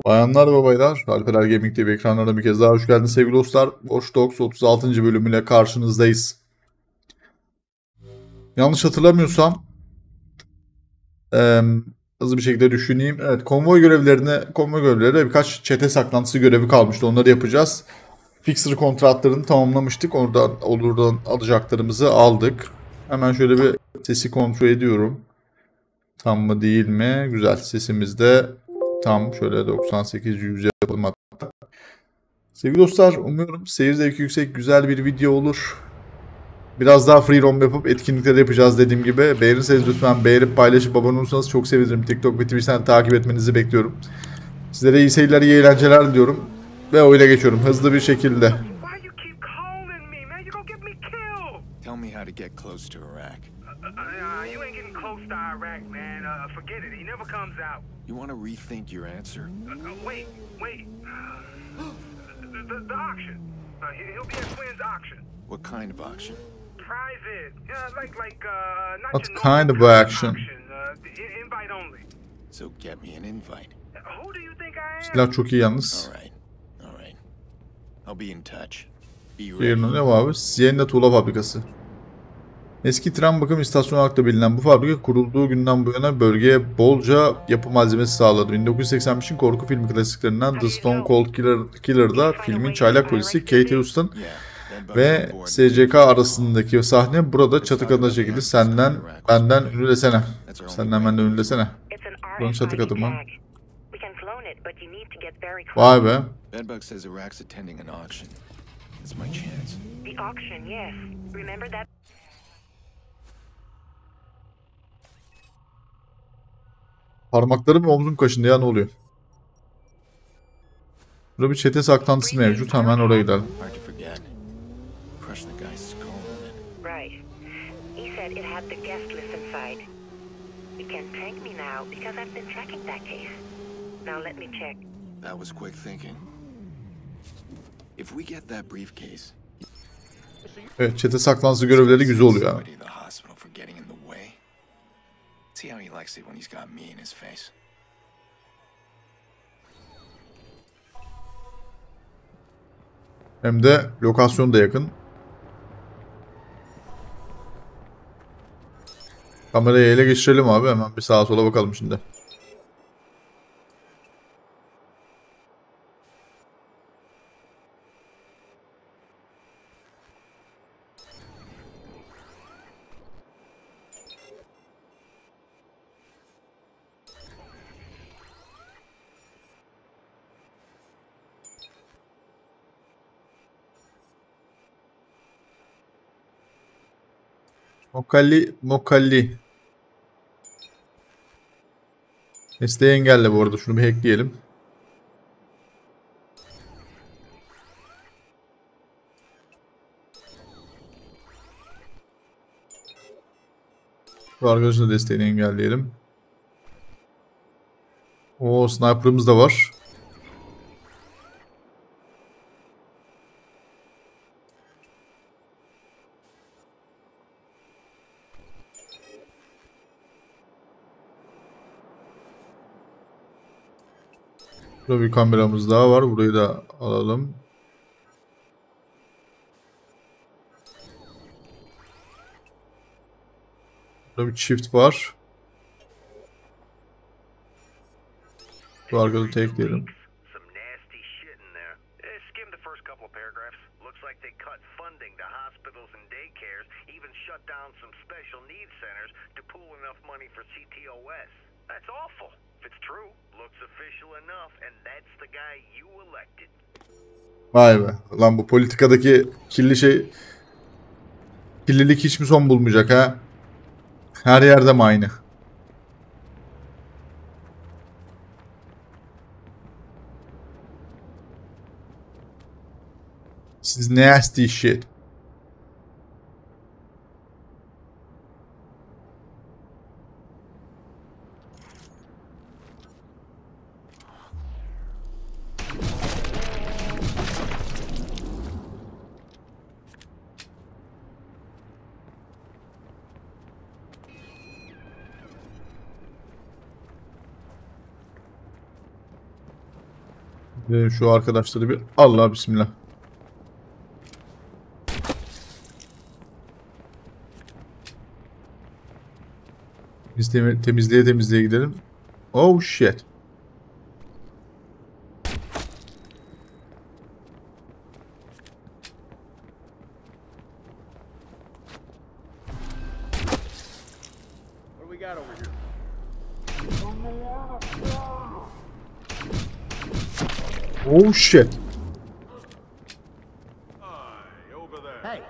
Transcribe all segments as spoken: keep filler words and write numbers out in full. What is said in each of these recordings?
Bayanlar ve baylar, Alperer Gaming T V ekranlarına bir kez daha hoş geldiniz sevgili dostlar. Watch Dogs otuz altıncı bölümüyle karşınızdayız. Yanlış hatırlamıyorsam, eee, hızlı bir şekilde düşüneyim. Evet, konvoy görevlerine, konvoy görevlerine birkaç çete saklantısı görevi kalmıştı. Onları yapacağız. Fixer kontratlarını tamamlamıştık. Oradan, oradan alacaklarımızı aldık. Hemen şöyle bir sesi kontrol ediyorum. Tam mı değil mi? Güzel. Sesimiz de tam. Şöyle doksan sekiz yüz yapalım. Sevgili dostlar, umuyorum seyir zevki yüksek güzel bir video olur. Biraz daha free roam yapıp etkinlikler yapacağız dediğim gibi. Beğenirseniz lütfen beğenip paylaşıp abone olursanız çok sevinirim. TikTok ve Twitch'ten takip etmenizi bekliyorum. Sizlere iyi seyirler, iyi eğlenceler diyorum. Ve oyuna geçiyorum hızlı bir şekilde. Tell me how to get close to Iraq. Uh, you ain't getting close to Iraq, man. Uh, forget it. He never comes out. You want to rethink your answer? Uh, uh, wait, wait. the, the, the auction. Uh, he- he'll be at Quinn's auction. What kind of auction? Private. Yeah, like like uh, not What your kind normal of auction? Uh, i- invite only. So get me an invite. Uh, Who do you think I am? Silah çok iyi yalnız. All right. All right. I'll be in touch. Be Yerine ready. ne var abi? Sienna Tuğla Fabrikası. Eski tren bakım istasyonu olarak da bilinen bu fabrika kurulduğu günden bu yana bölgeye bolca yapı malzemesi sağladı. bin dokuz yüz seksen beşin korku filmi klasiklerinden The Stone Cold Killer, Killer'da filmin çaylak polisi Kate Houston Yeah. Ben ve Buck's on board. S C K arasındaki sahne burada çatı katına çekildi. Senden benden ünlü desene. Senden benden ünlü desene. It's an Buranın çatı katı mı? tag. We can clone it, but you need to get very close. Vay be. Bedbug says Iraq's attending an auction. It's my chance. The auction, yes. Remember that? Parmaklarım ve omzum kaşındı ya, ne oluyor? Burada bir çete saklantısı mevcut. Hemen oraya gidelim. Hard to forget. Crush the guy's skull in it. Right. He said it had the guest list inside. You can thank me now because I've been tracking that case. Now let me check. That was quick thinking. If we get that briefcase, Evet, çete saklantısı görevleri güzel oluyor. Yani. somebody at the hospital for getting in the way. See how he likes it when he's got me in his face. Hem de lokasyon da yakın. Kamerayı ele geçirelim abi. Hemen bir sağa sola bakalım şimdi. Mokalli, Mokalli. Mesleği engelle bu arada. Şunu bir hackleyelim. Bu arkadaşın da desteğini engelleyelim. O sniper'ımız da var. Burada bir kameramız daha var. Burayı da alalım. Burada bir çift var. Bu arkadaşı tekleyelim. Some nasty shit in there. Eh, skim the first couple of paragraphs. Looks like they cut funding to hospitals and daycares, even shut down some special needs centers to pool enough money for C T O S. That's awful. If it's true, looks official enough, and that's the guy you elected. Vay be. Lan bu politikadaki kirli şey... Kirlilik hiç mi son bulmayacak ha? Her yerde mi aynı? Siz nasty shit. Ee, şu arkadaşları bir Allah bismillah. Biz temi- temizliğe temizliğe gidelim. Oh shit. Oh shit. Hey.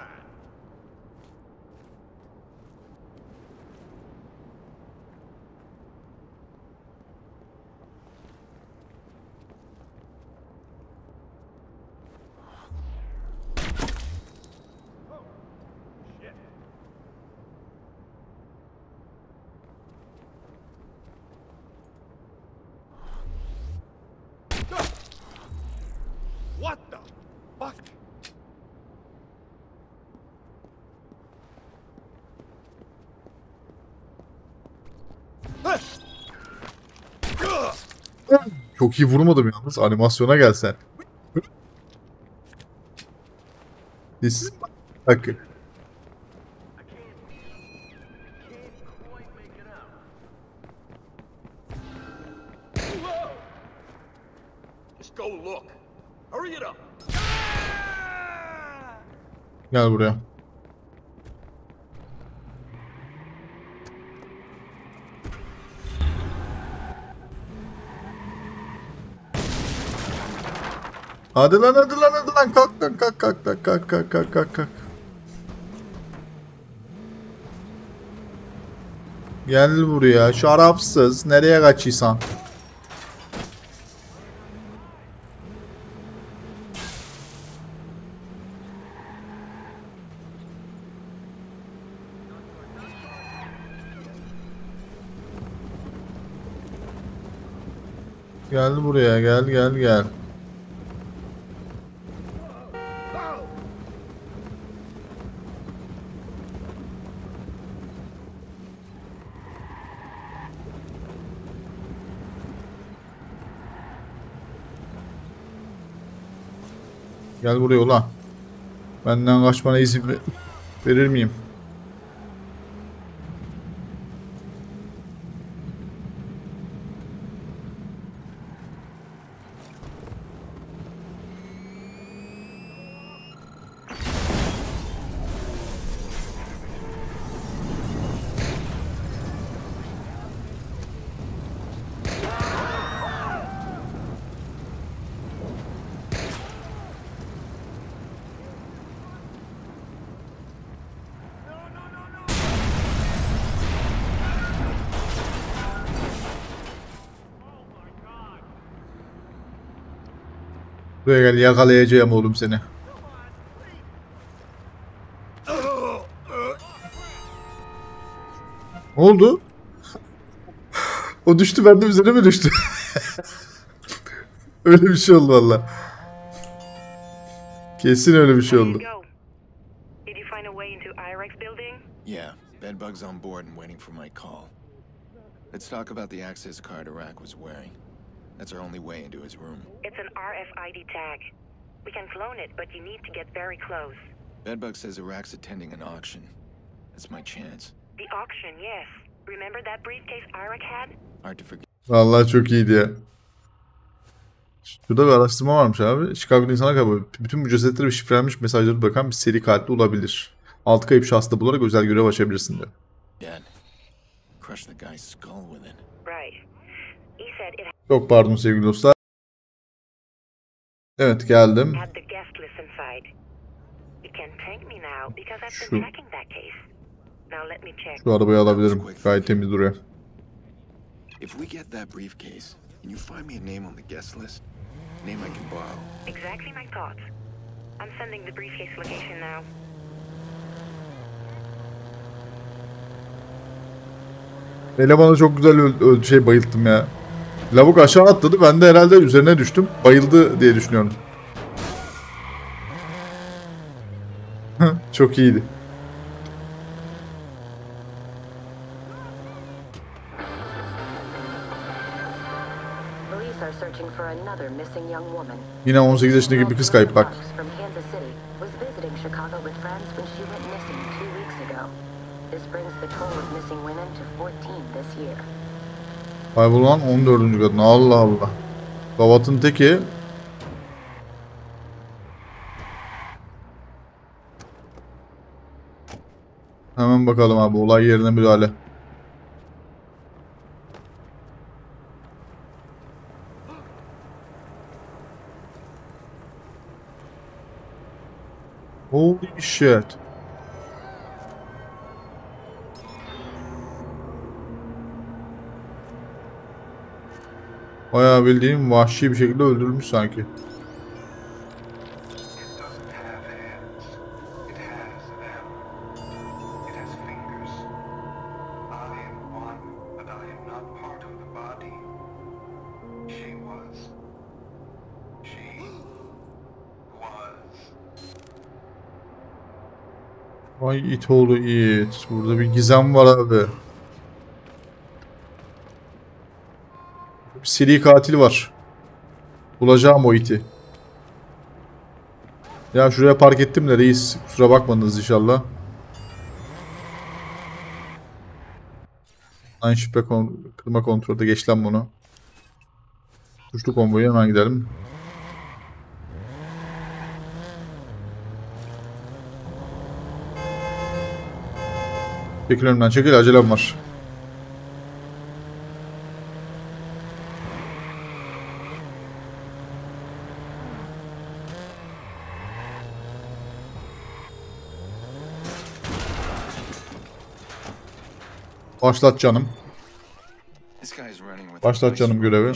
What the fuck? Çok iyi vurmadım yalnız. Animasyona gelsen. This is bak. Just go look. Hurry it up. Gel buraya. Hadi lan hadi lan hadi lan kalk kalk kalk kalk kalk kalk kalk kalk kalk kalk. Gel buraya şarapsız nereye kaçıysan. Gel buraya gel gel gel. Gel buraya ulan. Benden kaçmana izin ver- verir miyim? Buraya gel yakalayacağım oğlum seni. Ne oldu? O düştü ben de üzerine mi düştü? Öyle bir şey oldu valla. Kesin öyle bir şey There you oldu. go. Did you find a way into I R E X building? Yeah, Bedbug's on board and waiting for my call. Let's talk about the access card Iraq was wearing. That's our only way into his room. It's an R F I D tag. We can clone it, but you need to get very close. Bedbug says Iraq's attending an auction. That's my chance. The auction, yes. Remember that briefcase I R E X had? Hard to forget. Vallahi çok iyiydi ya. Şurada bir araştırma varmış abi. Chicago'da insana kadar bütün bu cesetlere ve şifrelenmiş mesajları bırakan bir seri katil olabilir. Altı kayıp şahsı da bularak özel görev açabilirsin diyor. Dad, crush the guy's skull with it. Right. He said it Çok pardon sevgili dostlar. Evet geldim. had the guest list inside. You can thank me now because I've Şu- been tracking that case. Now let me check. Şu arabayı alabilirim. Gayet temiz duruyor. If we get that briefcase, can you find me a name on the guest list? Name I can borrow. Exactly my thoughts. I'm sending the briefcase location now. Elemanı çok güzel öl öl- şey bayılttım ya. Lavuk aşağı atladı. Ben de herhalde üzerine düştüm. Bayıldı diye düşünüyorum. Çok iyiydi. Police are searching for another missing young woman. Yine on sekiz yaşındaki bir kız kayıp bak. From Kansas City was visiting Chicago with friends when she went missing two weeks ago. This brings the total of missing women to fourteen this year. Kaybolan on dördüncü kadın. Allah Allah. Gavat'ın teki. Hemen bakalım abi, olay yerine müdahale. Holy shit. Bayağı bildiğim vahşi bir şekilde öldürülmüş sanki. Vay it oğlu it. Burada bir gizem var abi. Bir seri katil var. Bulacağım o iti. Ya şuraya park ettim de reis. Kusura bakmadınız inşallah. Aynı şifre kon kırma kontrolde, geç lan bunu. Suçlu konvoyu, hemen gidelim. Çekil önümden, çekil, acelem var. Başlat canım. Başlat canım görevi.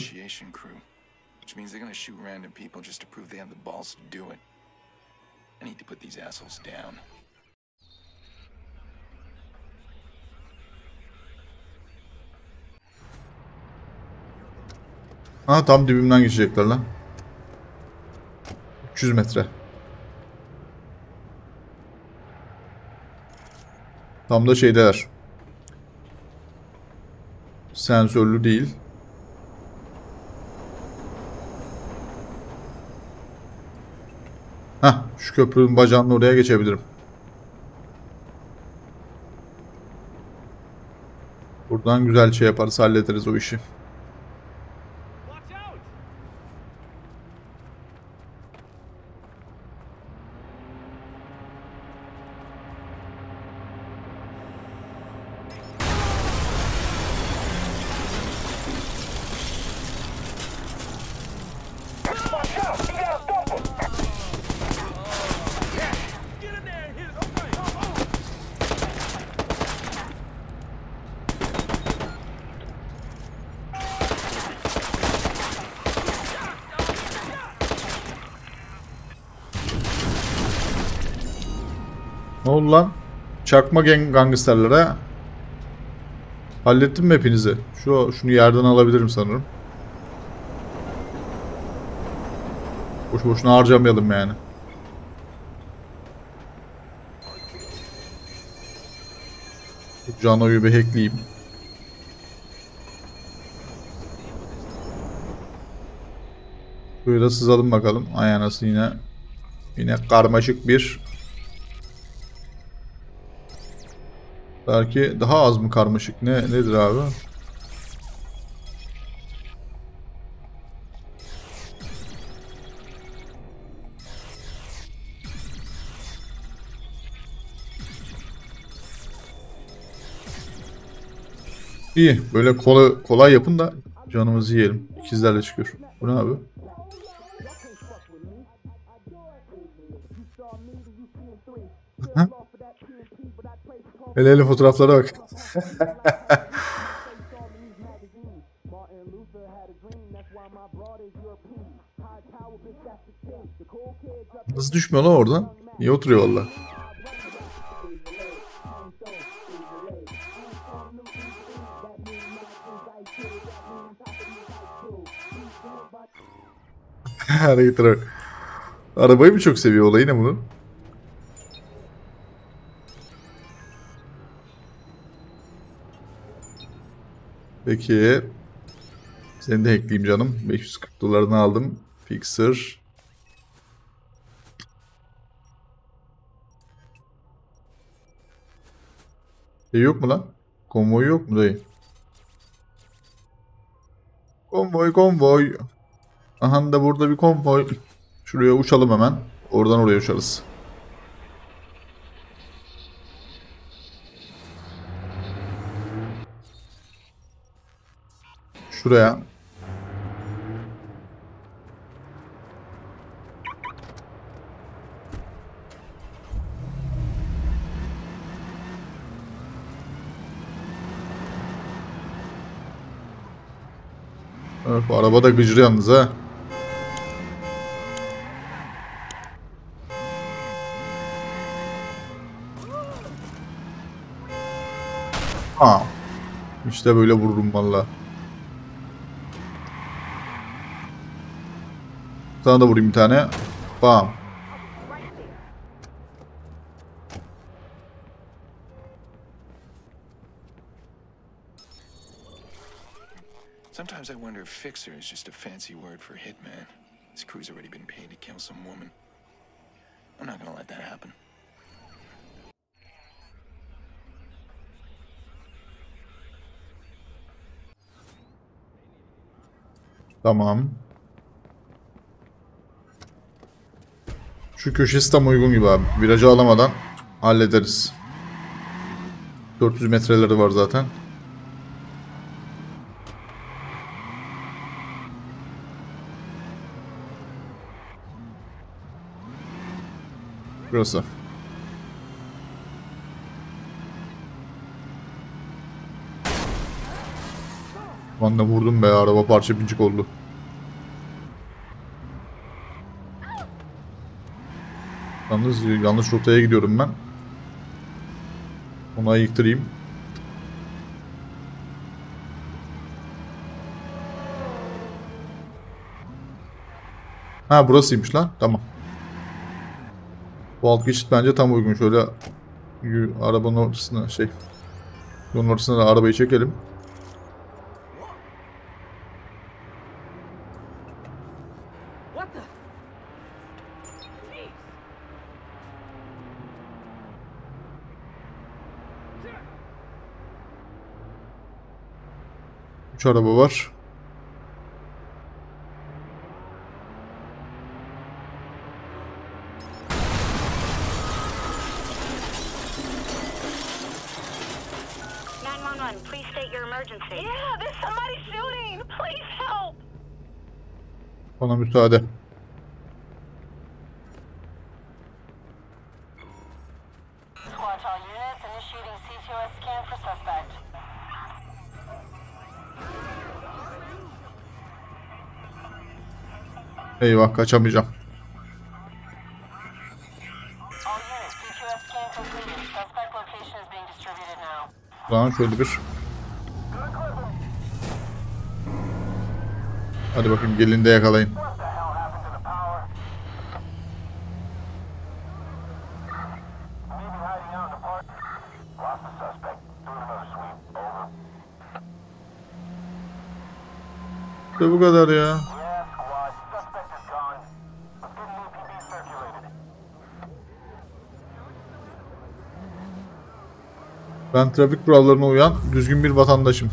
Ha, tam dibimden geçecekler lan. üç yüz metre. Tam da şeydeler. Sensörlü değil. Hah, şu köprünün bacağının oraya geçebilirim. Buradan güzel şey yaparız, hallederiz o işi. Ne oldu lan? Çakma gang gangsterlere. Hallettim mi hepinizi? Şu şunu yerden alabilirim sanırım. Boş boşuna harcamayalım yani. Cano'yu bir hackleyeyim. Şöyle sızalım bakalım. Ay anası, yine yine karmaşık bir. Belki daha az mı karmaşık? Ne nedir abi? İyi. Böyle kolay, kolay yapın da canımızı yiyelim. İkizlerle çıkıyor. Bu ne abi? Hele hele fotoğraflara bak. Nasıl düşmüyor lan oradan? Niye oturuyor valla? Hareketlere bak. Arabayı mı çok seviyor, olayı ne bunun? Peki. Seni de ekleyeyim canım. beş yüz kırk dolarını aldım. Fixer. Şey yok mu lan? Konvoy yok mu dayı? Konvoy konvoy. Aha da burada bir konvoy. Şuraya uçalım hemen. Oradan oraya uçarız. Şuraya. Evet, bu araba da gıcır yalnız ha. Ha. İşte böyle vururum valla. Sana da vurayım bir tane. Bam. Sometimes I wonder if fixer is just a fancy word for hitman. This crew's already been paid to kill some woman. I'm not gonna let that happen. Tamam. Şu köşesi tam uygun gibi abi. Virajı alamadan hallederiz. dört yüz metreleri var zaten. Burası. Ben de vurdum be, araba parça pincik oldu. Yalnız yanlış rotaya gidiyorum ben. Onu ayıktırayım. Ha, burasıymış lan. Tamam. Bu alt geçit bence tam uygun. Şöyle arabanın ortasına şey, yolun ortasına da arabayı çekelim. Üç araba var. nine one one, please state your emergency. Yeah, there's somebody shooting. Please help. Bana müsaade. Squad all units initiating C T O S scan for suspect. Eyvah, kaçamayacağım. All units, C T O S scan completed. Suspect location is being distributed now. O zaman şöyle bir... Hadi bakayım, gelin de yakalayın. What the hell happened to the power? Maybe hiding out in the park. Lost the suspect. Doing another sweep. Over. İşte bu kadar ya. Yeah, squad. Suspect is gone. Let's get an E P B circulated. Ben trafik kurallarına uyan düzgün bir vatandaşım.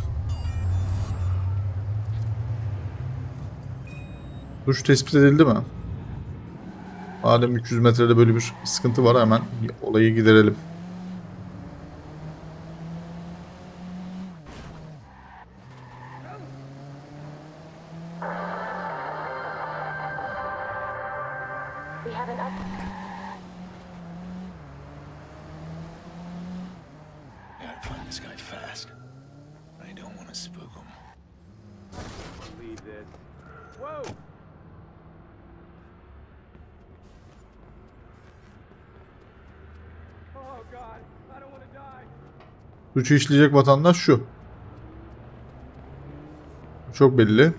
Suç tespit edildi mi? Madem üç yüz metrede böyle bir sıkıntı var, hemen olayı giderelim. We have an up. I gotta find this guy fast. I don't want to spook him. Leave this. Whoa! Oh God, I don't want to die. Suçu işleyecek vatandaş şu. Çok belli.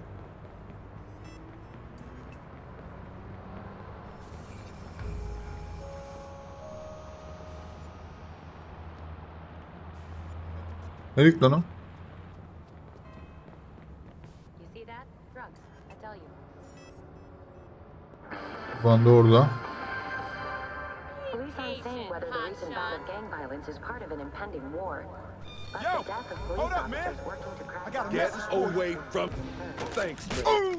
Nereye gitti lan o? You see that? Bu anda orada. Police aren't saying whether the recent bout of gang violence is part of an impending war. But Yo, the death of hold police up, man. officers working to crack I got a down message away from. Thanks, man.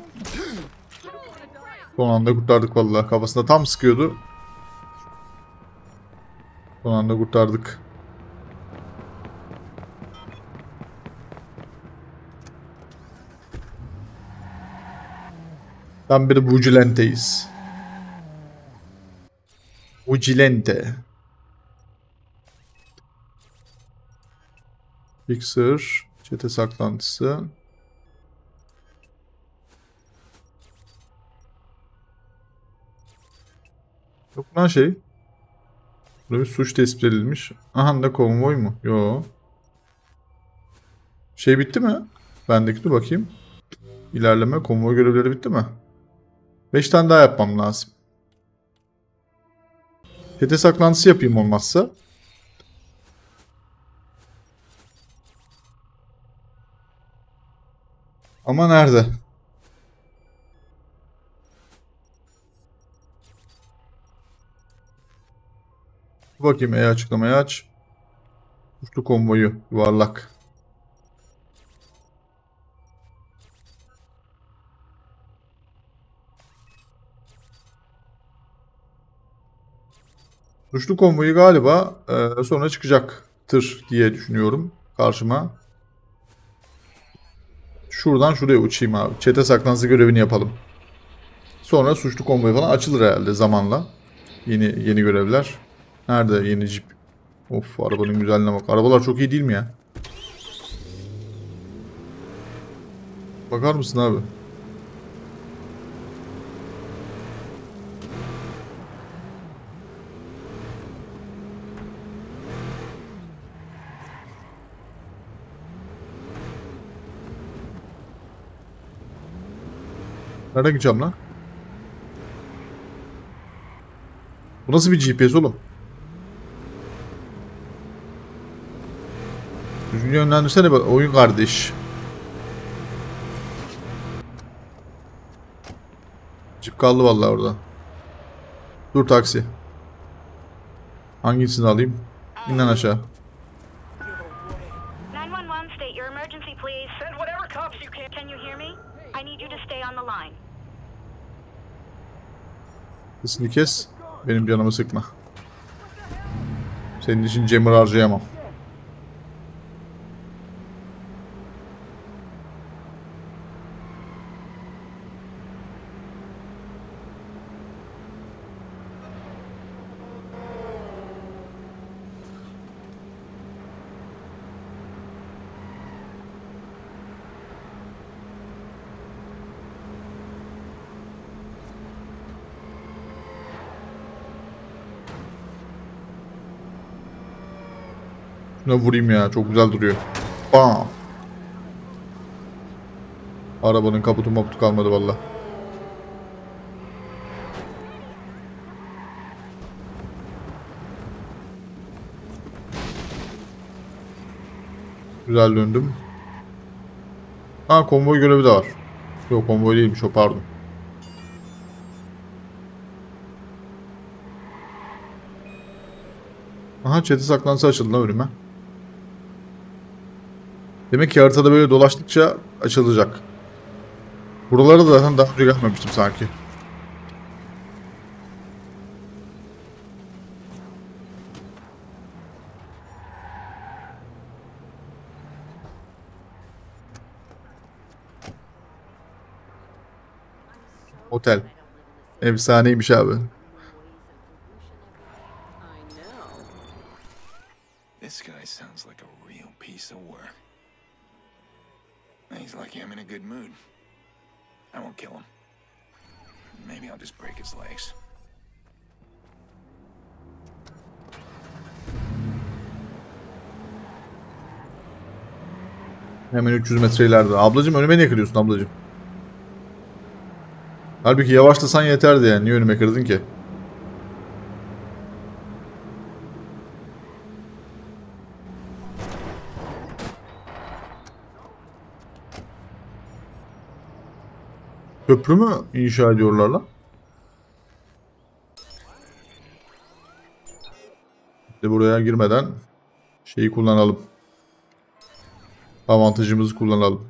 Son anda kurtardık vallahi. Kafasında tam sıkıyordu. Son anda kurtardık. Tam bir vigilanteyiz. Vigilante. Fixer. Çete saklantısı. Yok lan şey. Burada bir suç tespit edilmiş. Aha da konvoy mu? Yo. Şey bitti mi? Bendeki dur bakayım. İlerleme, konvoy görevleri bitti mi? beş tane daha yapmam lazım. Çete saklantısı yapayım olmazsa. Ama nerede? Bakayım E açıklamayı aç. Suçlu konvoyu yuvarlak. Suçlu konvoyu galiba e, sonra çıkacaktır diye düşünüyorum karşıma. Şuradan şuraya uçayım abi. Çete saklantısı görevini yapalım. Sonra suçlu konvoyu falan açılır herhalde zamanla. Yeni yeni görevler. Nerede yeni jip? Of, arabanın güzelliğine bak. Arabalar çok iyi değil mi ya? Bakar mısın abi? Nereden gideceğim lan? Bu nasıl bir G P S oğlum? Düzgün yönlendirsene bak oyun kardeş. Cip kaldı vallahi orada. Dur taksi. Hangisini alayım? İn lan aşağı. nine one one, state your emergency, please. Send whatever cops you can. Can you hear me? I need you to stay on the line. Sesini kes. Benim canımı sıkma. Senin için Cemil harcayamam. Şuna vurayım ya. Çok güzel duruyor. Bam. Arabanın kaputu maputu kalmadı valla. Güzel döndüm. Ha, konvoy görevi de var. Yok, konvoy değilmiş o, pardon. Aha, çete saklantısı açıldı lan önüme. Demek ki haritada böyle dolaştıkça açılacak. Buralara da zaten daha önce gelmemiştim sanki. Otel. Efsaneymiş abi. This guy sounds like a real piece of work. He's lucky I'm in a good mood. I won't kill him. Maybe I'll just break his legs. Hemen üç yüz metre ileride. Ablacım, önüme niye kırıyorsun ablacım? Halbuki yavaşlasan yeterdi yani. Niye önüme kırdın ki? Köprü mü inşa ediyorlar lan? Şimdi buraya girmeden şeyi kullanalım. Avantajımızı kullanalım.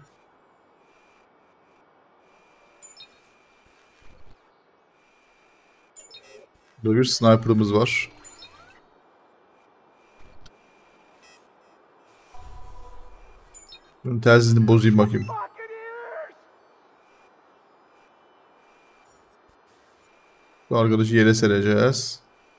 Burada bir sniper'ımız var. Bunun telsizini bozayım bakayım. Bu arkadaşı yere sereceğiz.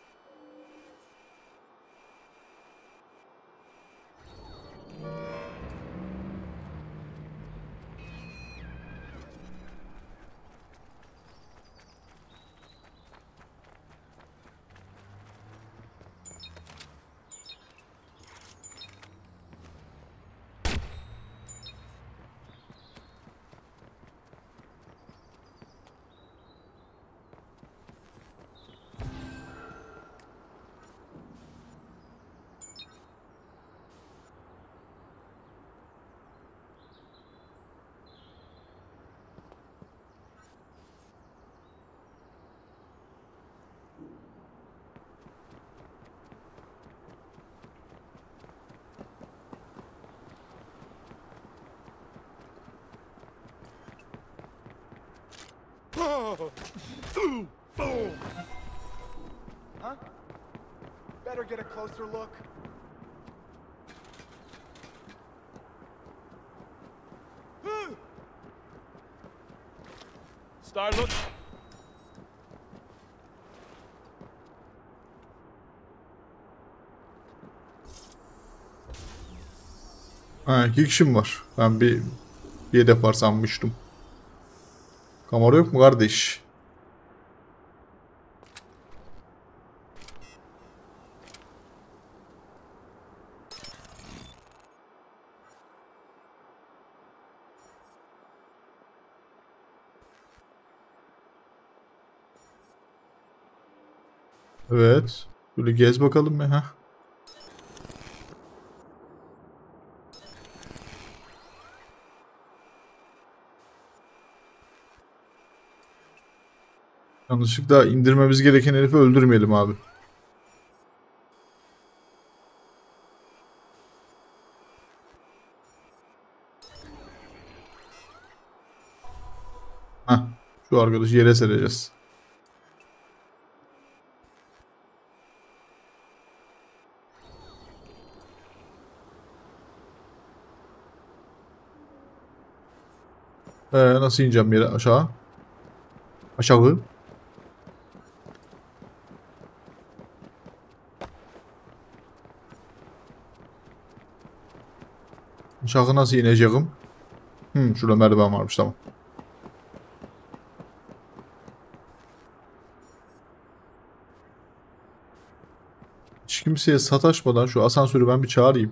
Huh? Better get a closer look. Start look. Ha, iki kişim var. Ben bir, bir hedef var sanmıştım. Kamera yok mu kardeş? Evet. Böyle gez bakalım ya. Heh. Yanlışlıkla indirmemiz gereken herifi öldürmeyelim abi. Heh. Şu arkadaşı yere sereceğiz. Ee, nasıl ineceğim yere aşağı? Aşağı. Aşağı nasıl ineceğim? Hmm, şurada merdiven varmış, tamam. Hiç kimseye sataşmadan şu asansörü ben bir çağırayım.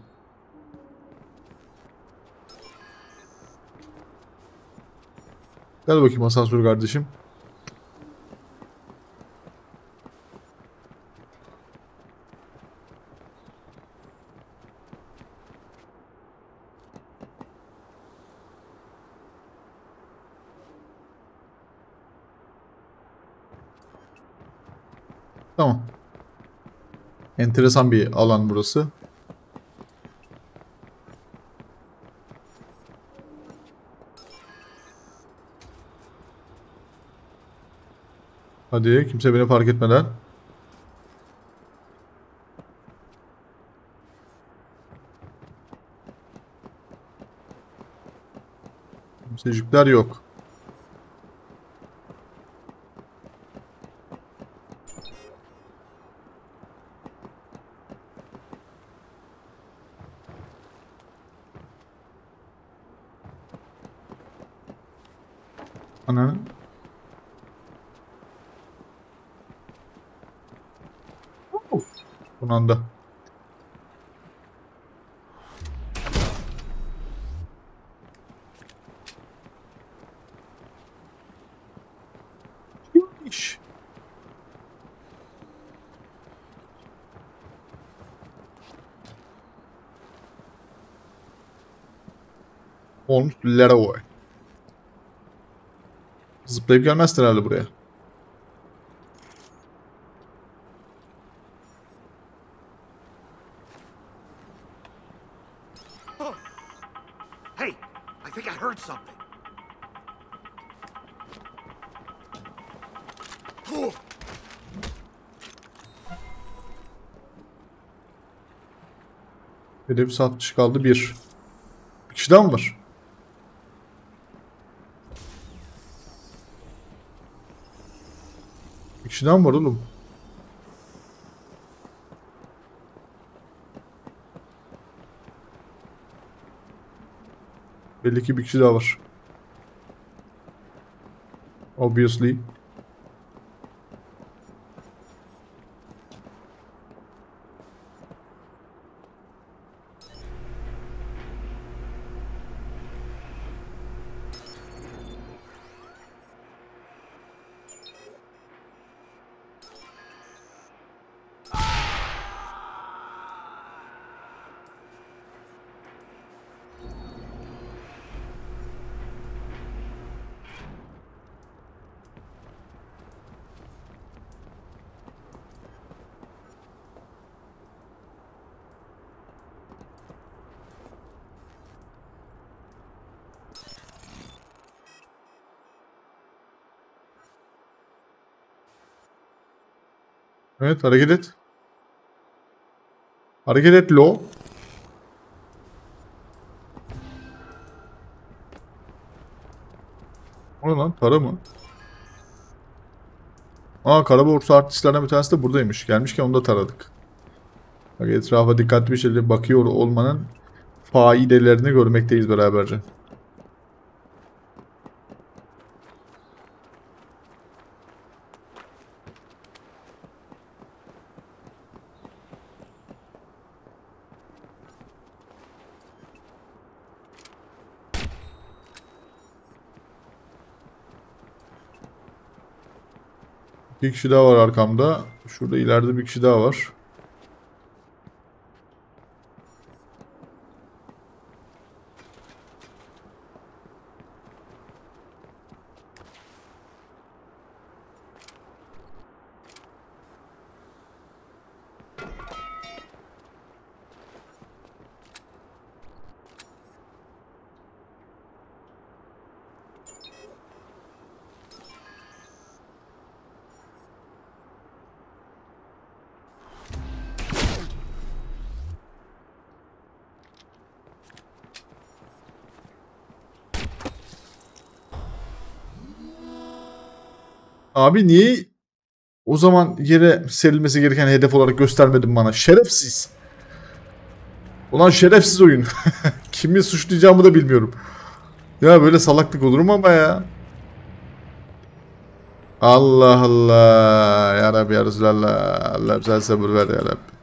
Gel bakayım asansör kardeşim. Tamam. Enteresan bir alan burası. Hadi kimse beni fark etmeden. Kimsecikler yok. Ana. Son anda. İş. Olmuş Leroy. Zıplayıp gelmezler herhalde buraya. Hey, I think I heard something. Hedef satış kaldı bir. Bir kişi daha mı var? Bir kişi daha mı var oğlum? Belli ki bir kişi daha var. Obviously. Evet, hareket et. Hareket et lo. O ne lan? Tara mı? Aa, kara borsa artistlerden bir tanesi de buradaymış. Gelmişken onu da taradık. Bak, etrafa dikkatli bir şekilde bakıyor olmanın faidelerini görmekteyiz beraberce. Bir kişi daha var arkamda. Şurada ileride bir kişi daha var. Abi niye o zaman yere serilmesi gereken hedef olarak göstermedin bana? Şerefsiz. Ulan şerefsiz oyun. Kimi suçlayacağımı da bilmiyorum. Ya böyle salaklık olur mu ama ya? Allah Allah. Ya Rabbi ya Resulallah. Allah'ım sen sabır ver ya Rabbi.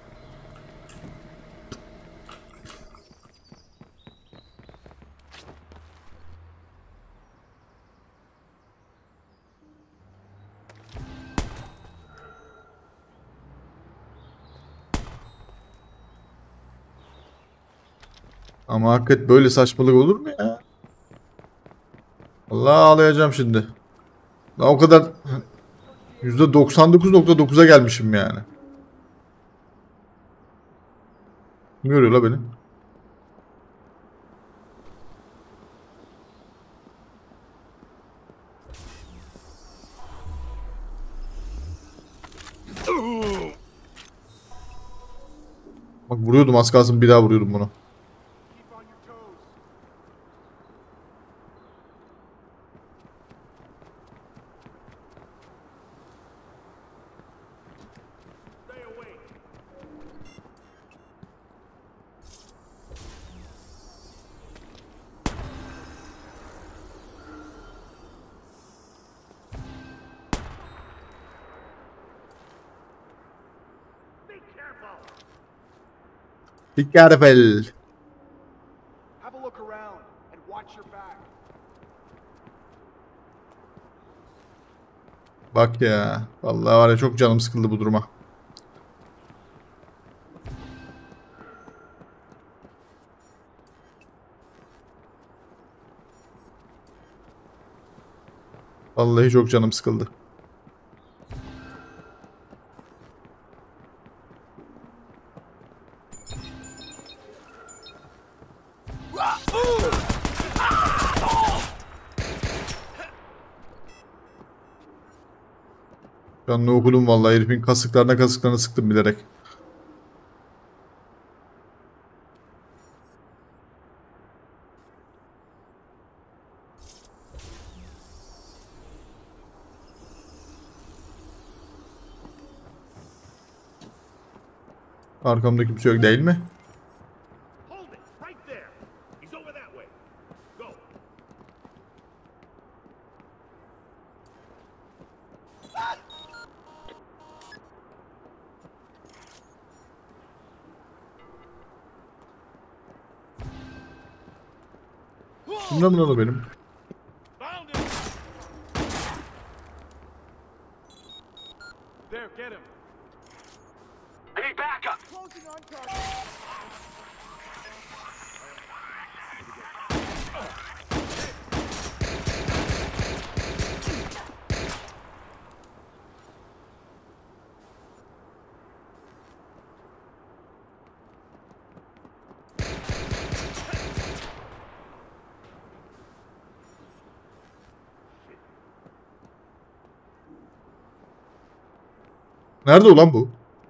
Ama hakikaten böyle saçmalık olur mu ya? Allah, ağlayacağım şimdi. Daha o kadar yüzde doksan dokuz nokta dokuza gelmişim yani. Kim görüyor la beni? Bak, vuruyordum az kalsın, bir daha vuruyordum bunu. Be careful. Have a look around and watch your back. Bak ya. Vallahi var ya, çok canım sıkıldı bu duruma. Vallahi çok canım sıkıldı. Canını okudum vallahi, herifin kasıklarına kasıklarına sıktım bilerek. Arkamda kimse yok değil mi? Hold it, right there. He's over that way. Go. Kimden mi lan o benim? Found him. There, get him. I need backup. Closing on target. Nerede ulan bu?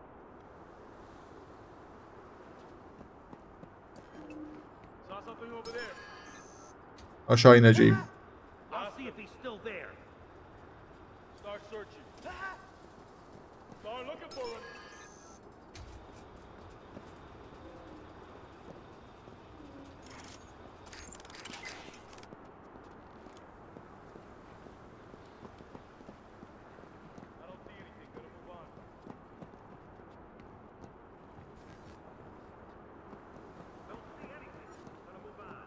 Saw something over there. Aşağı ineceğim. I'll see if he's still there. Start searching. Start looking for him. I don't see anything. Gotta move on. Don't see anything. Gotta move on.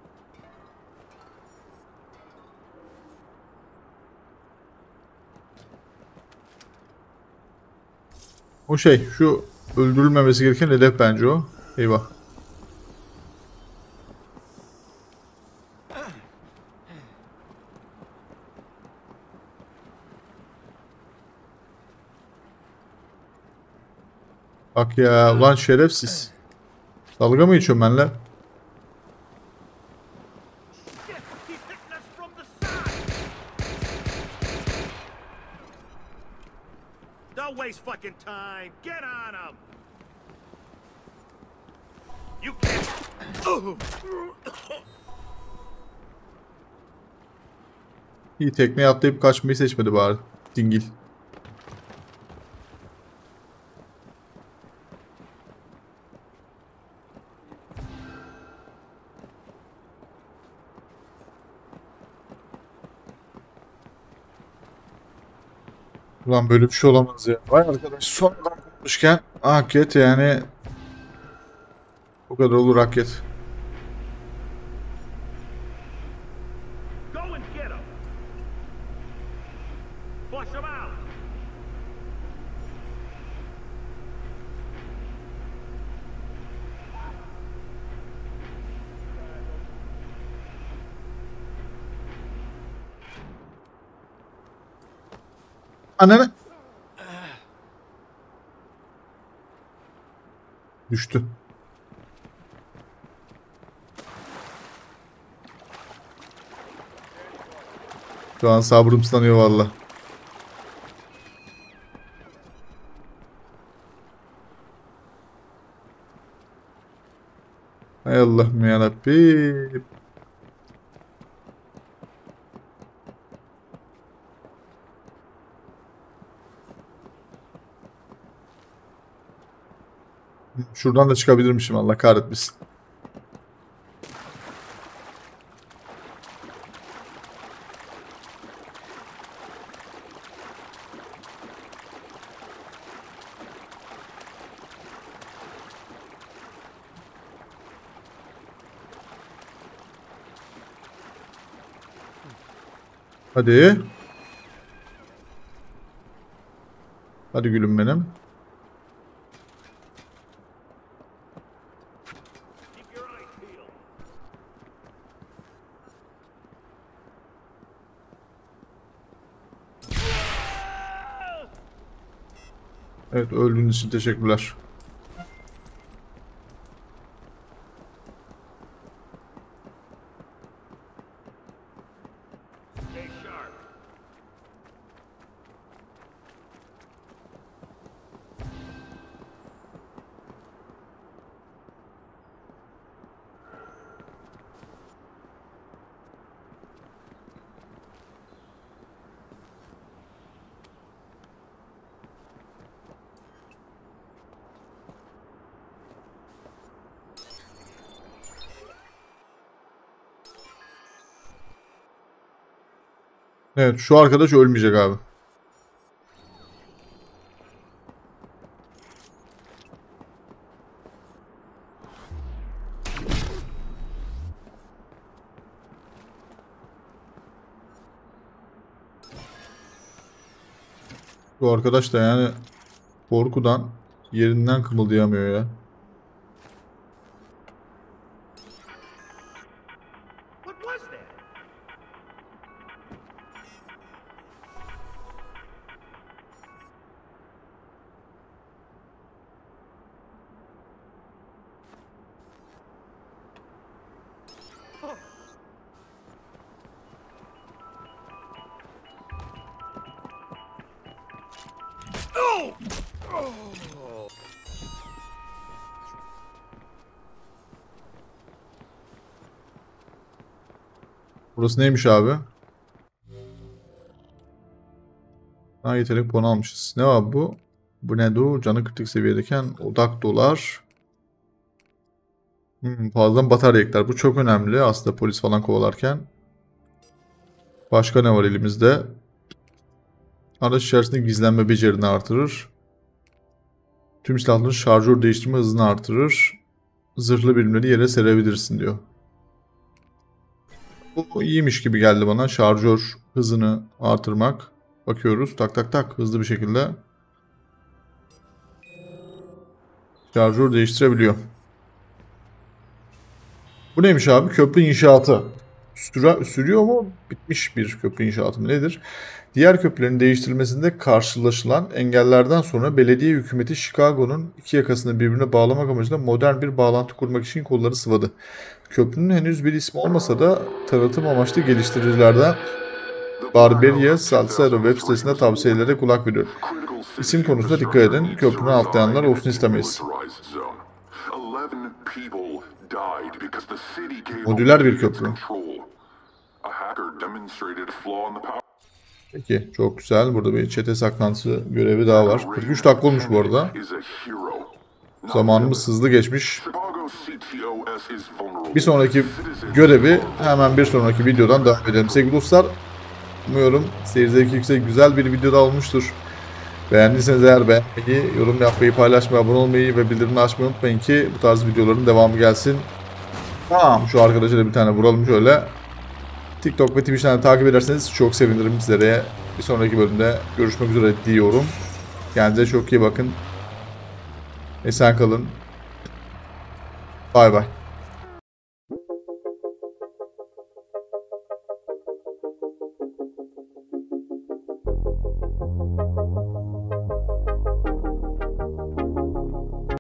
O şey, şu öldürülmemesi gereken hedef bence o. Eyvah. Bak ya, ulan şerefsiz. Dalga mı geçiyorum benimle? Shit! He's hitting us from the side! Don't waste fucking time! Get on him! You can't... İyi, tekneye atlayıp kaçmayı seçmedi bari. Dingil. Ulan böyle bir şey olamaz ya. Vay arkadaş, sonradan bulmuşken Akit yani bu kadar olur Akit. Go and get him! Flush him out! Ananı. Düştü. Şu an sabrım sınanıyor valla. Hay Allah'ım yarabbim. Şuradan da çıkabilirmişim, Allah kahretmesin. Hadi. Hadi gülüm benim. Keep your eyes peeled. Evet, öldüğünüz için teşekkürler. Evet, şu arkadaş ölmeyecek abi. Bu arkadaş da yani korkudan yerinden kımıldayamıyor ya. What was that? Burası neymiş abi? Ha, yetenek puanı almışız. Ne var bu? Bu ne bu? Canı kritik seviyedeyken odak dolar. Hmm, fazladan batarya ekler. Bu çok önemli aslında polis falan kovalarken. Başka ne var elimizde? Araç içerisinde gizlenme becerini artırır. Tüm silahların şarjör değiştirme hızını artırır. Zırhlı birimleri yere serebilirsin diyor. Bu iyiymiş gibi geldi bana. Şarjör hızını artırmak. Bakıyoruz. Tak tak tak. Hızlı bir şekilde. Şarjör değiştirebiliyor. Bu neymiş abi? Köprü inşaatı. Süre, sürüyor mu? Bitmiş bir köprü inşaatı mı nedir? Diğer köprülerin değiştirilmesinde karşılaşılan engellerden sonra belediye hükümeti Chicago'nun iki yakasını birbirine bağlamak amacıyla modern bir bağlantı kurmak için kolları sıvadı. Köprünün henüz bir ismi olmasa da tanıtım amaçlı geliştiricilerden Barberia Salcedo web sitesinde tavsiyelere kulak veriyor. İsim konusunda dikkat edin. Köprünü atlayanlar olsun istemeyiz. Modüler bir köprü. Peki, çok güzel. Burada bir çete saklantısı görevi daha var. kırk üç dakika olmuş bu arada. Zamanımız hızlı geçmiş. Bir sonraki görevi hemen bir sonraki videodan devam edelim. Sevgili dostlar, umuyorum seyir zevki yüksek güzel bir video da olmuştur. Beğendiyseniz eğer beğenmeyi, yorum yapmayı, paylaşmayı, abone olmayı ve bildirimleri açmayı unutmayın ki bu tarz videoların devamı gelsin. Tamam, şu arkadaşa da bir tane vuralım şöyle. TikTok ve Twitch'ten takip ederseniz çok sevinirim sizlere. Bir sonraki bölümde görüşmek üzere diyorum. Kendinize çok iyi bakın. Esen kalın. Bay bay.